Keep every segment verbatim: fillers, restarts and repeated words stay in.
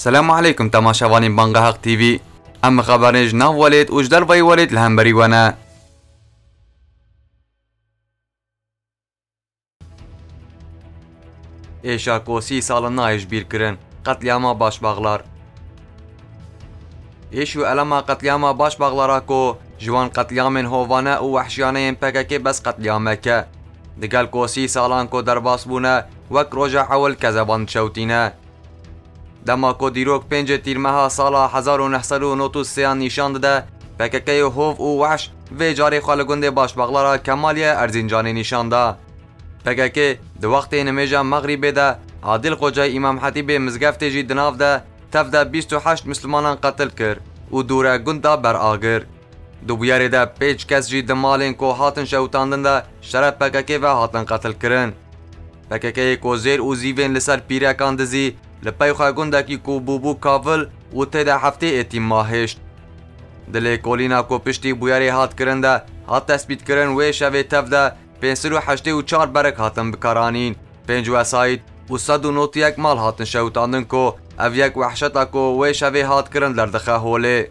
سلام عليكم تماشاوانين بانگا حق تي في. ام خبرنج ناو ولید و جدل وی ولید لهمبری ونه. ایشا کو سی سال نایش بیر کرن قتلیاما باشباغلار. ایشو علما قتلیاما باشباغلارا کو جوان قتلیامن هوانه و وحشیانه پکه بس قتلیامه که دگل کو سی سالان کو درباس بونه وک روژا حول کذبان شوتینه. دما کو دیروک پنج تیرمها سالا هزار و نهصد و نود و سه نشان داده پکه هوف و وحش و جاری خالگنده باشباغلارا کمالی ارزینجانی نشان ده. پکه د وقت نمیجا مغربی ده عادل خوجای امام حتیب مزگفت جی دناف ده تف ده بیست و هشت مسلمانان قتل کر و دوره گنده بر آگر. دو بیاره ده پیچ کس جی دمالین کو هاتن شوتاندن ده شرف پکه و هاتن قتل کرن. پکه کو زیر و زیوین لسر پیره کاندزی لپای خواه گنده کی کو بوبو کاول و تی ده هفته ایتیم ماهشت. دلی کولینا کو پشتی بیاره هات کرن ده هات تثبیت کرن و شوه تف ده پنسل و هشته و چار برک هاتن بکارانین. پنج وسایت و صد و نوت یک مال هاتن شوتاندن کو او یک وحشتا کو و شوه هات کرن لردخه هوله.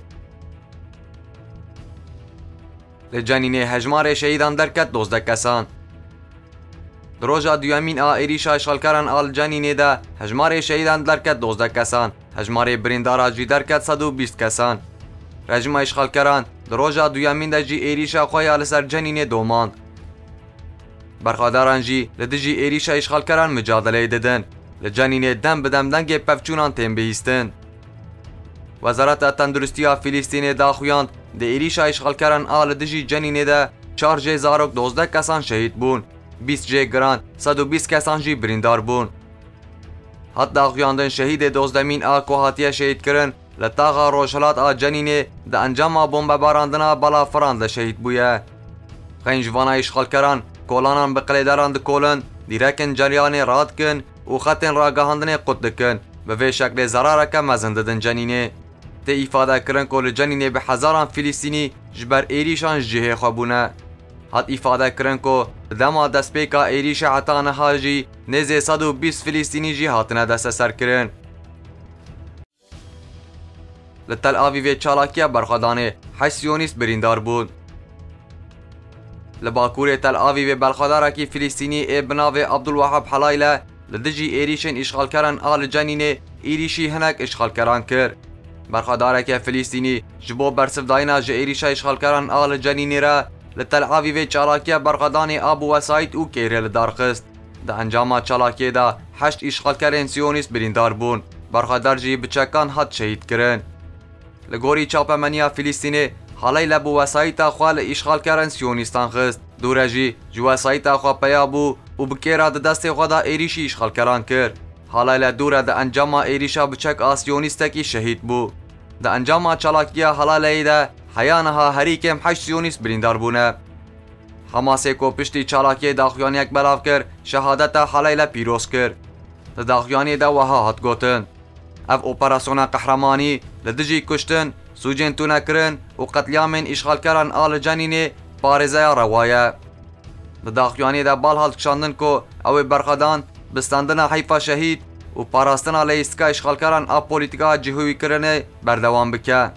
لجنین هجمار شهیدان درکت دوزده کسان. دروجا دیومین آ ایریشا اشغالکاران آل جنینه ده هجمار شهیدان درکت دوزده کسان. هجمار بریندارا جی درکت صد و بیست کسان. رژیم اشغالکاران دروجا دیومین ده جی ایریشا خواه آل سر جنینه دوماند. برخواداران جی لدجی ایریشا اشغالکاران مجادله ددن. لجنینه دم بدم دنگ پفچونان تیم بیستن. وزارت تندرستی فلسطین دا خویاند ده ایریشا اشغالکاران آل دجی جنینه ده چار جی زاروک دوزده کسان شهید بون. بیست جی گران صد و بیست کسان جی بریندار بون. حتی خویاندن شهید دوزدمین آ کوهاتیه شهید کرن لطاقا روشلات آ جنینه ده انجام بمب باراندنا بلا فرانده شهید بویه. خینجوانا اشغالکاران کولانان بقلیداران دکولن دیرکن جریان راد کن و خطن راگهاندن قد کن و به شکل ضراره که مزنددن جنینه. تی ایفاده کرن کل جنینه به هزاران فلسطینی جبر ایریشان جهه خوابونه. حد ایفاده کرن که دما دست پیکا ایریش عطان حاجی نزه صد و بیست فلسطینی جی هاتنه دست سر کرن. لتل آویوی چالاکیه برخوادانه حسیونیست بریندار بود. لباکور تل آویوی برخواداره که فلسطینی ای بناو عبدالوهاب حلایله لدجی ایریشن اشغالکاران آل جنینه ایریشی هنک اشغالکاران کر. برخواداره که فلسطینی جبو برسف داینا جه ایریش اشغالکاران آل جنینه را لتل آویوی چالاکیه برخوادان آبو وسایت او کیره لدارخست. ده انجام چالاکیه ده هشت اشغالکاران سیونیست بریندار بون. برخوادار جی بچکان حد شهید کرن. لگوری چاپمنیا فلسطینی حالی لبو وسایت خواه اشغالکاران سیونیستان خست. دوره جی جو وسایت خواه پیا بو و بکیره ده دست خواه ده ایریشی اشغالکاران کر. حالی لدوره ده انجام ایریشا بچک آسیونیستکی شهید بو. ده انجام چالاکیه حالی ده حیانها هریکم هشت سیونیست بریندار بونه. حماسه کو پشتی چالاکیه داخویانی یک بلاف کر شهادت حالی پیروز کر. ده داخویانی ده وها هات گوتن. اف اپراسیون قهرمانی لدجی کشتن سوجین تو نکرن و قتلیامن اشغالکاران آل جنینه پارزه روایه. ده داخویانی ده بال حال کشاندن که او برخدان بستاندن حیفا شهید و پاراستن لیستکا اشغالکاران آب پولیتیکا جهوی کرنه بردوام بکه.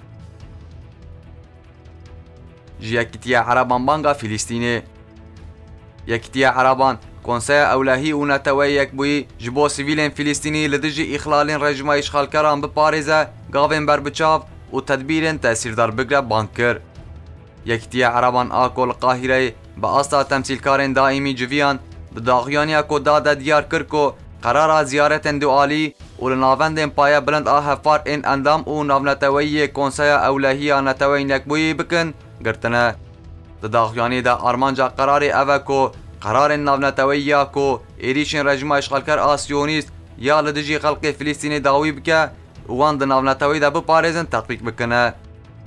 یکیتیه عربان بانگا فلسطینی. یکیتیه عربان کنسای اولهی و نتوی یک بوی جبو سیویلین فلسطینی لدجی اخلالین رژیم اشغالکاران بپارزه گاوین بربچاو و تدبیرین تأثیردار بگره بانکر. یکیتیه عربان آکل قاهره با آستا تمثیلکارین دائمی جویان داغیانی اکو داده دیار کرکو قرار زیارت دوالی و لناوندین پایه بلند آهفار این اندام و ناونتوی کنسای اولهی نتوی یک بوی بکن گرتنه. داغیانی دا آرمانجا قرار اوه کو قرار ناونتوی یا کو ایریشن رژیم اشغالکار آسیونیست یا لدجی خلق فلسطینی داوی بکه وان دا ناونتوی دا بپارزن تطبیق بکنه.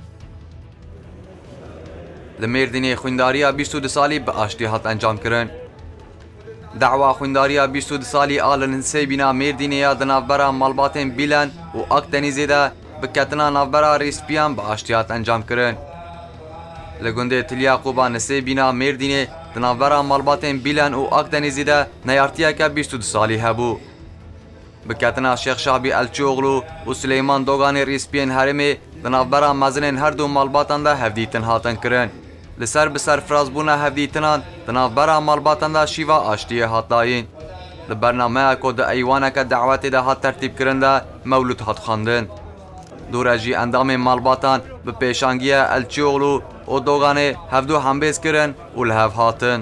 لمردین خوینداری بیست و دو سالی به آشتی هات انجام کرن. دعوا خوینداری بیست و دو سالی آل نسی بینا مردین یا دنافبرا مالباتین بیلن و اکتنی زیده بکتنا نافبرا ریسپیان به آشتی هات انجام کرن. لگنده تلیا قوبا نسی بینا مردین دنافبرا مالباتین بیلن و اکتنی زیده نیارتیه که بیست و دو سالی هبو. بکتنا شیخ شعبی الچوغلو و سلیمان دوگان ریسپین هرمی دنافبرا مزنین هر دو مالباتان دا هفدیتن هاتن کرن. لسر بسر فرازبونا هفدیتنان دنافبرا مالباتان دا شیوا آشتیه هاتلاین. لبرنامه کو دا ایوانه که دعوت دا هات ترتیب کرن دا مولود هات خاندن. دورجی اندام مالباتان به پیشانگی الچوغلو و دوگان هفدو همبیز کرن و لحف هاتن.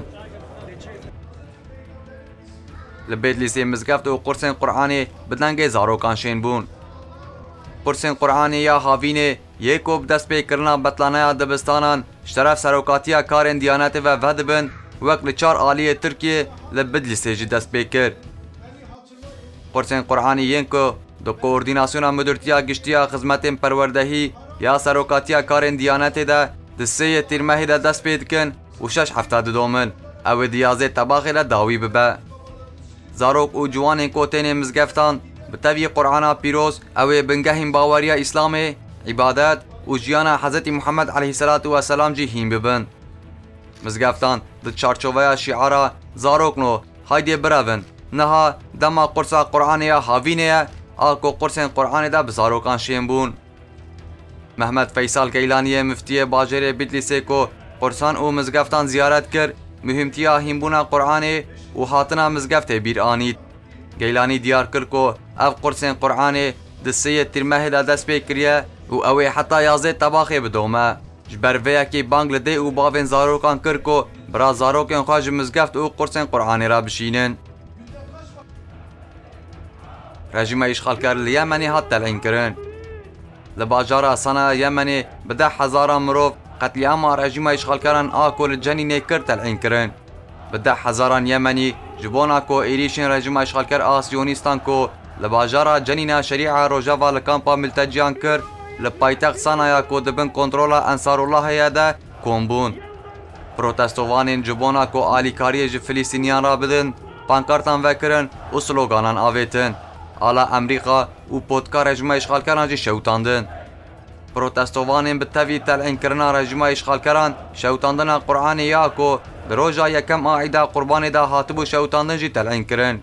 لبیت لیسی مزگفت و قرصین قرآنی بدنگ زاروکان شین بون. قرصین قرآنی یا حاوینه یکو بدست پی کرنا بطلانه دبستانان شرف سروکاتیا کارن دیانت و ودبن وقت لچار آلیه ترکیه لبید لیسی جی دست پی کر. قرصین قرآنی ینکو دو کوردیناسیون مدرتیا گشتیا خدمت پروردهی یا سروکاتیا کارن دیانت ده دسته تیرمهی ده دست پید کن و شش هفته دومن او دیازه طباخی لداوی ببه. زاروک و جوان کوتین مزگفتان بتوی قرآن پیروز او بنگهیم باوریا اسلام عبادت و جیان حضرت محمد علیه السلام جی هیم ببن. مزگفتان د چارچوبه شعارا زاروک نو هایده براون نها دما قرصا قرآنیا حاوینه آکو قرصین قرآن دا بزاروکان شیم بون. محمد فیصل گیلانی مفتی باجر بیتلیسه کو قرصان و مزگفتان زیارت کر مهمتیا هیمبونا قرآن و هاتنا مزگفت بیر آنید. گیلانی دیار کر کو اف قرصین قرآن دسته ترمه دا دست پی کریه و اوی حتی یازه طباخی بدومه. جبر ویا کی بانگ لده و باوین زاروکان کر کو برا زاروکان خواج مزگفت و قرصین قرآن را بشینن. رژیم اشغالگر لیمنی هات تلعین کرن. لباجارا سنه یمنی بده هزاران مروف قتلیام رژیم اشغالگران آکل جنینه کر تلعین کرن. بده هزاران یمنی جبونا کو ایریشن رژیم اشغالگر آسیونیستان کو لباجارا جنینا شریعه روجاوا لکامپا ملتجیان کر لپایتاق سانایا کو دبن کنترولا انصار الله یاده کومبون. پروتستوانین جبونا کو آلیکاری ج فلسطینیان را بدن پانکارتان وکرن و سلوگانان آویتن. آلا امریکا و پودکا رژیم اشغالگران جی شوتاندن. پروتستوانین به توی تلعین کرنا رژیم اشغالگران شوتاندن قرآن یا کو دروجا یکم آعیده قربان دا هاتبو شوتاندن جی تلعین کرن.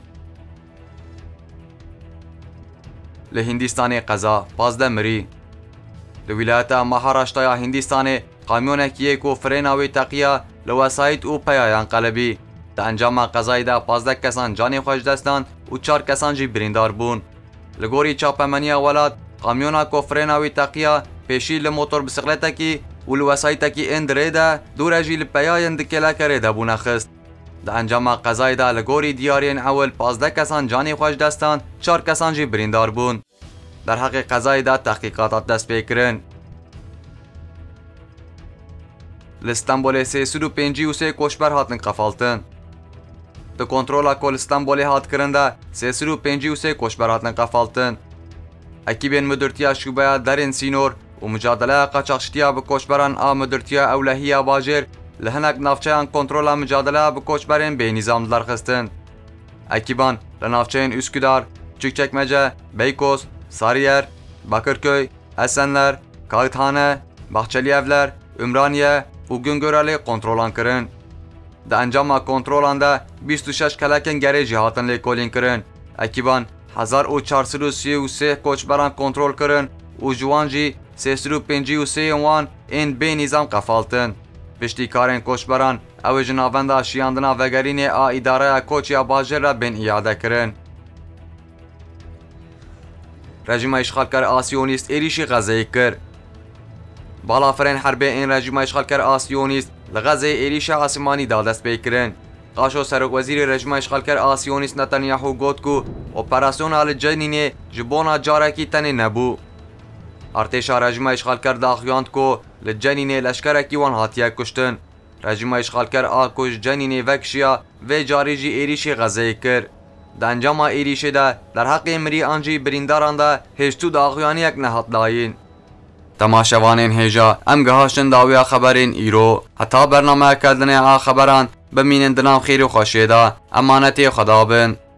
لهندستان قضا پازده مری. لولایت مهاراشتایا هندستان قامیونه کیه کو فریناوی تقیه لوسایت و پیایان قلبی. در انجام قضایی دا پازده کسان جانی خوش دستان و چار کسان جی بریندار بون. لگوری چاپمنی ولاد قامیونه کو فریناوی تقیه پیشی لموتور بسیقلتا کی و لوسایتا کی اندره دا دور جی لپیاین دکلا کرده دا بونه خست. در انجام قضایی دا لگوری دیارین اول پازده کسان جانی خوش دستان چار کسان جی بریندار بون. در حق قضایی دا تحقیقات دست پیکرن. لستانبول سیصد و پنجاه و سه کشبر هاتن قفالتن. د کنترولا کل استانبول هات کرنده سیصد و پنجاه و سه کشبر هاتن قفالتن. اکیبین مدرتیا شوبه درین سینور و مجادله قاچاقشتیا به کشبران آ مدرتیا اولهی باجر لهنک نافچهان کنترولا مجادله به کشبرین به نظام درخستن. اکیبان لنافچهین اسکودار، چکچکمجه، بیکوس، ساریر، باکرköy، Esenler، Kağıthane، Bahçelievler، Ümraniye و Güngöralı kontrolan kirin. Da enjama kontrolan da بیست و شش کلکن گره جهاتن لیکولین کرن. اکیبان هزار و چهارصد و سی و سه کوچبران کنترل کرن و جوان جی سیصد و پنجاه و سه وان این به نظام قفالتن. پشتی کارن کوچبران او جناوندا شیاندنا وگرین آ اداره کوچیا باجر را بین ایاده کرن. رژیم اشغالگر آسیونیست ایریشی غزه کر. بالافرین حرب این رژیم اشغالگر آسیونیست لغزه ایریش آسمانی دادست بیکرن. قاشو سرک وزیر رژیم اشغالگر آسیونیست نتانیاهو گفت کو اپراسیون آل جنینه جبونا جارکی تنه نبو. ارتشا رژیم اشغالگر داخیاند کو لجنینه لشکرکی وان هاتیه کشتن. رژیم اشغالگر آکوش جنینه وکشیا و جاریجی ایریشی غزه کر. در انجام ایریشه ده در حق مری آنجی برینداران ده هشتو داخیانی یک نهات لاین. تماشاوانین هجا ام گهاشتن داویا خبرین ایرو حتی برنامه کردن آ خبران بمینن دنام خیر و خوشیده امانتی خدا بن.